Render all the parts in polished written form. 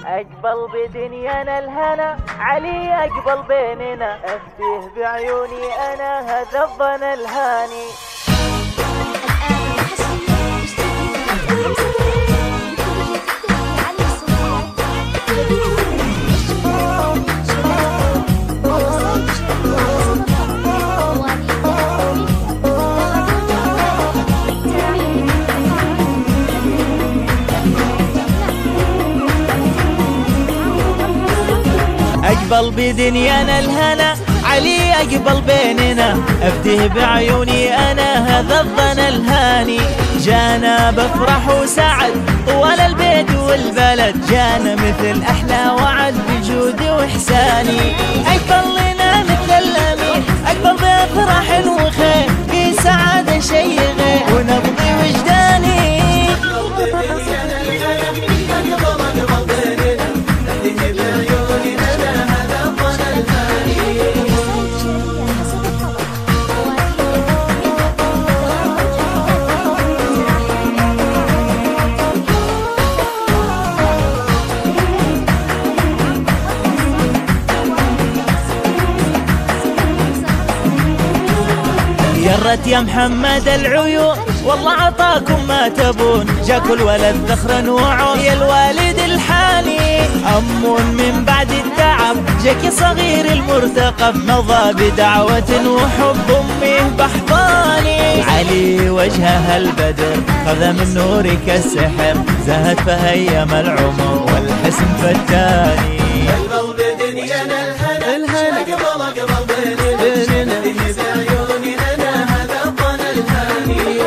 أقبل بدنيانا الهنا علي أقبل بيننا أفتيه بعيوني أنا هذا الظن الهاني. أقبل بدنيانا الهنا علي أقبل بيننا أفتيه بعيوني أنا هذا الظن الهاني. جانا بفرح وسعد طوال البيت والبلد جانا مثل أحلى وعد بجود وإحساني. أقبل لنا مثل الأمين أقبل بفرح وخير في سعادة شي غير ونبضي وجداني. جرت يا محمد العيون والله عطاكم ما تبون جاكوا الولد ذخرا وعون يا الوالد الحاني. أمون من بعد التعب جاك صغير المرتقب مضى بدعوة وحب أمه بحضاني. علي وجهها البدر خذ من نورك السحر زهد فهيم العمر والحسن فتاني. أقبل بدنيانا الهنا أقبل بيننا بعيوني أنا هذا الظن الهاني.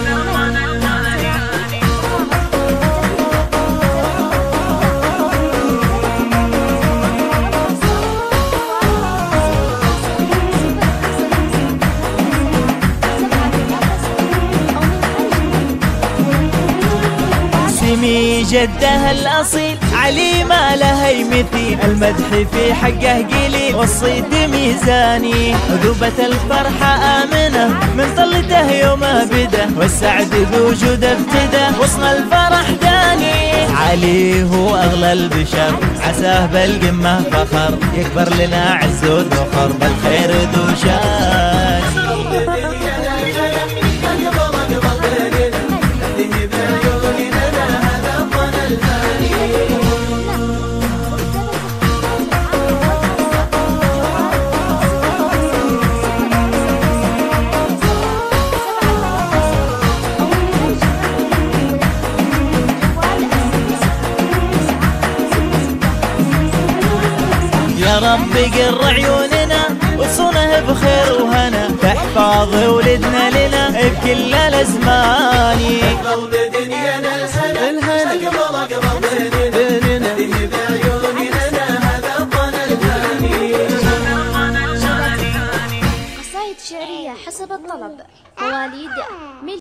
سمي جدها الأصيل علي ما لها مثيل المدح في حقه قليل والصيت ميزاني. ذوبة الفرحة آمنة من طلته يومه بدا والسعد بوجوده ابتدى وصل الفرح داني. علي هو أغلى البشر عساه بالقمة فخر يكبر لنا عز وذخر بالخير ذو شان. يا رب قر عيوننا وصونه بخير وهنا تحفظ ولدنا لنا بكل الازمان. أقبل بدنيانا الهنا أقبل بيننا بعيوني أنا هذا الظن الهاني. قصائد شعرية حسب الطلب مواليد